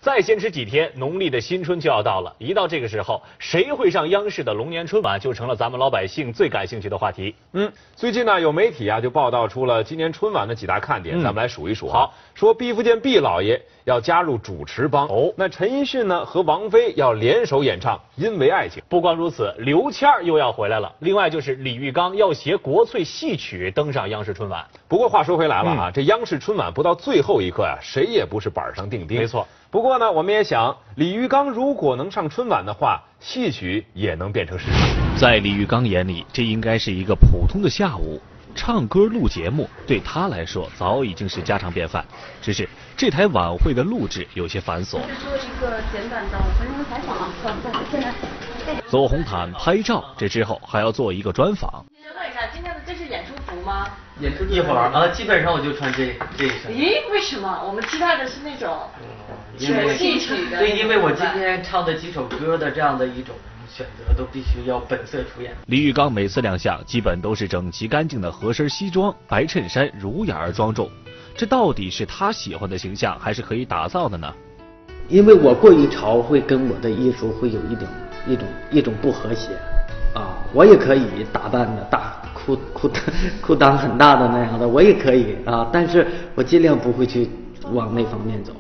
再坚持几天，农历的新春就要到了。一到这个时候，谁会上央视的龙年春晚，就成了咱们老百姓最感兴趣的话题。 最近呢，有媒体就报道出了今年春晚的几大看点，咱们来数一数。 好， 说毕福剑毕老爷要加入主持帮。那陈奕迅呢和王菲要联手演唱《因为爱情》。 不光如此，刘谦又要回来了。另外就是李玉刚要携国粹戏曲登上央视春晚。 不过话说回来了这央视春晚不到最后一刻谁也不是板上钉钉。 没错。 不过呢，我们也想，李玉刚如果能上春晚的话，戏曲也能变成实事。 在李玉刚眼里，这应该是一个普通的下午，唱歌录节目对他来说早已经是家常便饭。只是这台晚会的录制有些繁琐。 做一个简短的5分钟的采访现在走红毯拍照，这之后还要做一个专访。 先问一下，今天的这是演出服吗？ 演出一会儿基本上我就穿这一身。 咦，为什么？我们期待的是那种戏曲的。 对，因为我今天唱的几首歌的这样的一种选择，都必须要本色出演。 李玉刚每次亮相，基本都是整齐干净的合身西装、白衬衫，儒雅而庄重。这到底是他喜欢的形象，还是可以打造的呢？ 因为我过于潮，会跟我的艺术会有一种不和谐我也可以打扮的大裤裆很大的那样的，我也可以但是我尽量不会去往那方面走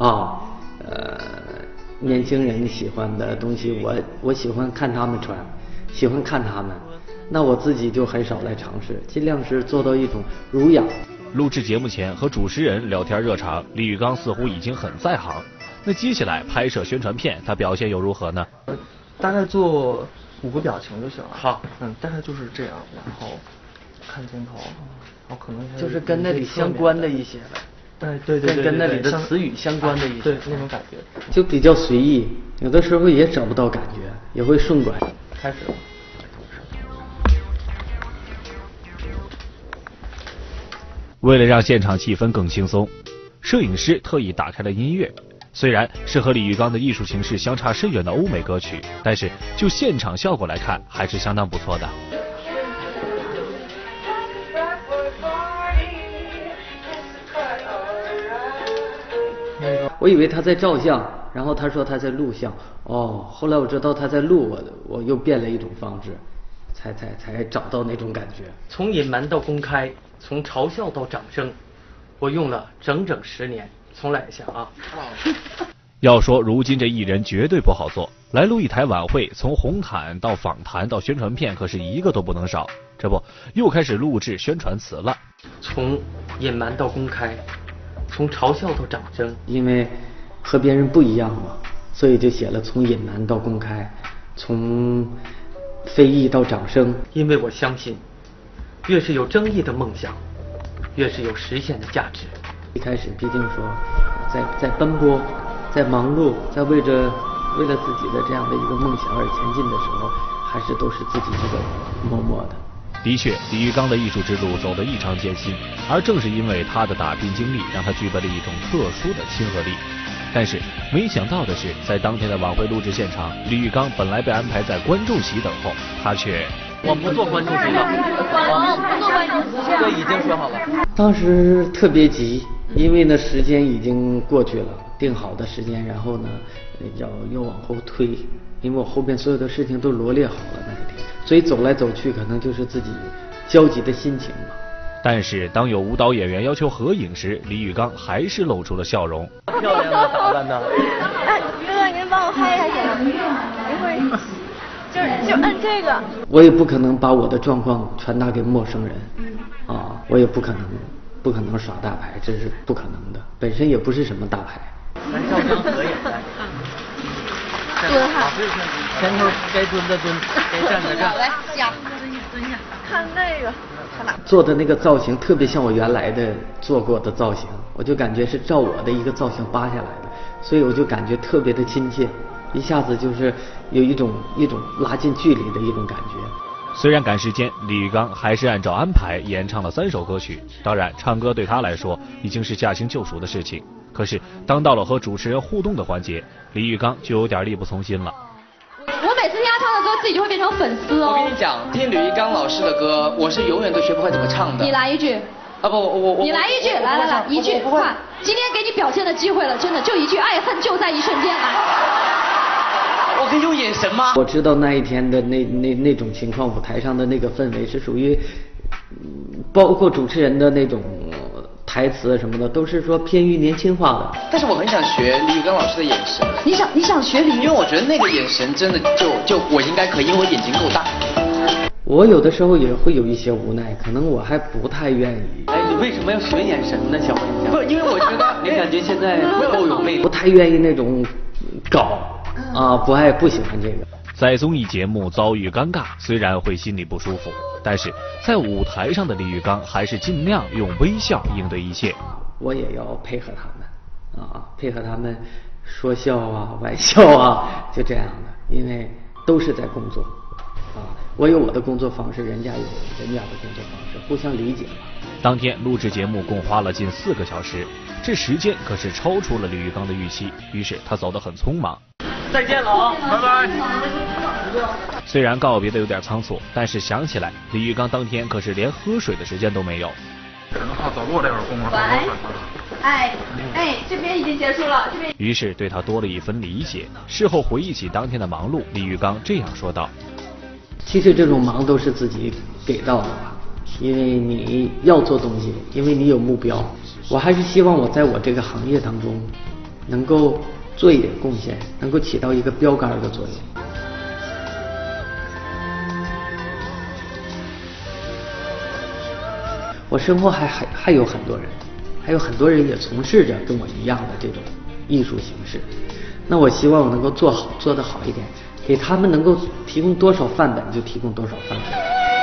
年轻人喜欢的东西，我喜欢看他们穿，喜欢看他们，那我自己就很少来尝试，尽量是做到一种儒雅。 录制节目前和主持人聊天热场，李玉刚似乎已经很在行。那接下来拍摄宣传片，他表现又如何呢？ 大概做5个表情就行了。 好， 大概就是这样，然后看镜头，然后可能就是跟那里相关的一些呗。 对， 跟那里的词语相关的一些， 对那种感觉， 就比较随意，有的时候也找不到感觉，也会顺拐。 开始了。 为了让现场气氛更轻松，摄影师特意打开了音乐。虽然是和李玉刚的艺术形式相差甚远的欧美歌曲，但是就现场效果来看，还是相当不错的。 我以为他在照相，然后他说他在录像，后来我知道他在录我又变了一种方式，才找到那种感觉。 从隐瞒到公开，从嘲笑到掌声，我用了整整10年。重来一下要说如今这艺人绝对不好做，来录一台晚会，从红毯到访谈到宣传片，可是一个都不能少。这不又开始录制宣传词了。 从隐瞒到公开，从嘲笑到掌声。 因为和别人不一样嘛，所以就写了从隐瞒到公开，从非议到掌声。 因为我相信，越是有争议的梦想，越是有实现的价值。 一开始毕竟说在奔波，在忙碌，在为了自己的这样的一个梦想而前进的时候，还是都是自己一个默默的。 的确，李玉刚的艺术之路走得异常艰辛，而正是因为他的打拼经历，让他具备了一种特殊的亲和力。但是没想到的是，在当天的晚会录制现场，李玉刚本来被安排在观众席等候，他却我不做观众席了， 不做观众席， 这已经说好了。 当时特别急，因为呢时间已经过去了，定好的时间，然后呢要往后推，因为我后边所有的事情都罗列好了那个天，所以走来走去可能就是自己焦急的心情吧。 但是当有舞蹈演员要求合影时，李玉刚还是露出了笑容。 漂亮的打扮的。 哥哥，您帮我拍一下行吗？一会儿就摁这个。 我也不可能把我的状况传达给陌生人，我也不可能耍大牌，这是不可能的，本身也不是什么大牌。 咱照张合影来。 蹲哈。 前头该蹲的蹲，该站的站。 来，下，蹲下，看那个。 做的那个造型特别像我原来的做过的造型，我就感觉是照我的一个造型扒下来的，所以我就感觉特别的亲切，一下子就是有一种拉近距离的一种感觉。 虽然赶时间，李玉刚还是按照安排演唱了3首歌曲。当然，唱歌对他来说已经是驾轻就熟的事情。可是，当到了和主持人互动的环节，李玉刚就有点力不从心了。 我每次听他唱的歌，自己就会变成粉丝哦。 我跟你讲，听吕玉刚老师的歌，我是永远都学不会怎么唱的。 你来一句。 啊不，我你来一句，来，一句话。今天给你表现的机会了，真的就一句，爱恨就在一瞬间来。 我可以用眼神吗？ 我知道那一天的那种情况，舞台上的那个氛围是属于，包括主持人的那种台词什么的，都是说偏于年轻化的。 但是我很想学李宇刚老师的眼神。 你想学李宇？ 因为我觉得那个眼神真的就我应该可以，因为我眼睛够大。 我有的时候也会有一些无奈，可能我还不太愿意。 哎，你为什么要学眼神呢？想问一下。 不，因为我觉得你感觉现在够有魅力。 不太愿意那种搞啊，不喜欢这个。 在综艺节目遭遇尴尬，虽然会心里不舒服，但是在舞台上的李玉刚还是尽量用微笑应对一切。 我也要配合他们啊，配合他们说笑啊、玩笑啊，就这样的，因为都是在工作啊。我有我的工作方式，人家有人家的工作方式，互相理解嘛。 当天录制节目共花了近4个小时，这时间可是超出了李玉刚的预期，于是他走得很匆忙。 再见了啊，拜拜。 虽然告别的有点仓促，但是想起来李玉刚当天可是连喝水的时间都没有。 可能怕走路这会儿功夫。 哎，这边已经结束了，这边。 于是对他多了一份理解。事后回忆起当天的忙碌，李玉刚这样说道： 其实这种忙都是自己给到的吧，因为你要做东西，因为你有目标。我还是希望我在我这个行业当中能够做一点贡献，能够起到一个标杆的作用。我身后还有很多人，还有很多人也从事着跟我一样的这种艺术形式。那我希望我能够做好，做得好一点，给他们能够提供多少范本就提供多少范本。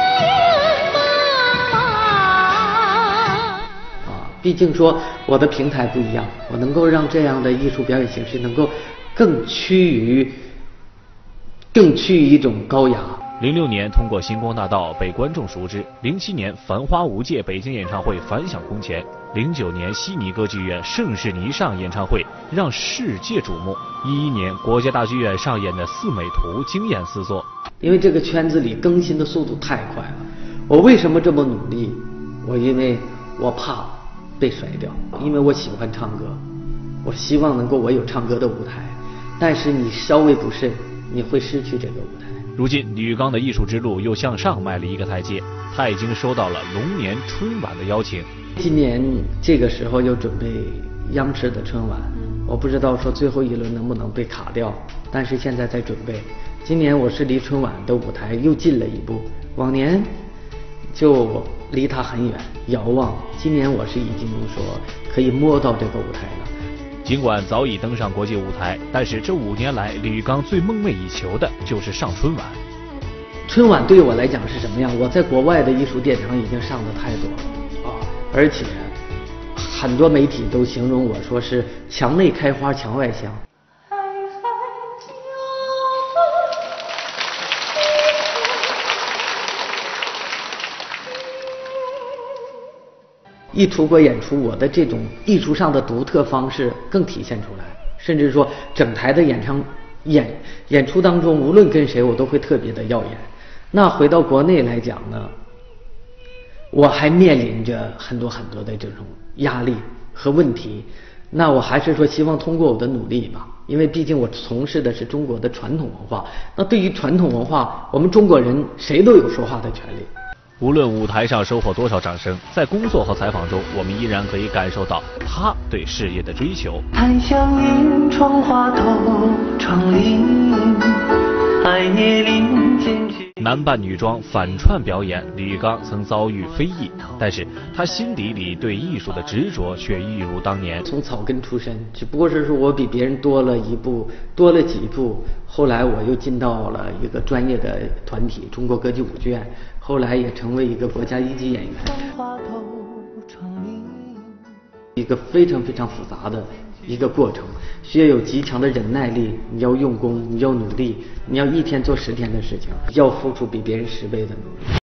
毕竟说我的平台不一样，我能够让这样的艺术表演形式能够更趋于一种高雅。 06年通过星光大道被观众熟知，07年繁花无界北京演唱会反响空前，09年悉尼歌剧院盛世霓裳演唱会让世界瞩目，11年国家大剧院上演的《四美图》惊艳四座。 因为这个圈子里更新的速度太快了，我为什么这么努力？因为我怕被甩掉，因为我喜欢唱歌，我希望能够我有唱歌的舞台，但是你稍微不慎，你会失去这个舞台。 如今李玉刚的艺术之路又向上迈了一个台阶，他已经收到了龙年春晚的邀请。 今年这个时候又准备央视的春晚，我不知道说最后一轮能不能被卡掉，但是现在在准备。今年我是离春晚的舞台又近了一步，往年就离它很远遥望，今年我是已经说可以摸到这个舞台了。 尽管早已登上国际舞台，但是这5年来李玉刚最梦寐以求的就是上春晚。 春晚对我来讲是什么样？我在国外的艺术殿堂已经上的太多了啊，而且很多媒体都形容我说是墙内开花墙外香。一出国演出，我的这种艺术上的独特方式更体现出来，甚至说整台的演出当中，无论跟谁，我都会特别的耀眼。那回到国内来讲呢，我还面临着很多的这种压力和问题。那我还是说希望通过我的努力吧，因为毕竟我从事的是中国的传统文化。那对于传统文化，我们中国人谁都有说话的权利。 无论舞台上收获多少掌声，在工作和采访中，我们依然可以感受到他对事业的追求。 檀香映窗花透窗棂，暗夜里间去。 男扮女装反串表演，李玉刚曾遭遇非议，但是他心底里对艺术的执着却一如当年。 从草根出身，只不过是说我比别人多了一步，多了几步。后来我又进到了一个专业的团体中国歌剧舞剧院，后来也成为一个国家1级演员。一个非常复杂的一个过程，需要有极强的忍耐力，你要用功，你要努力，你要一天做10天的事情，要付出比别人10倍的努力。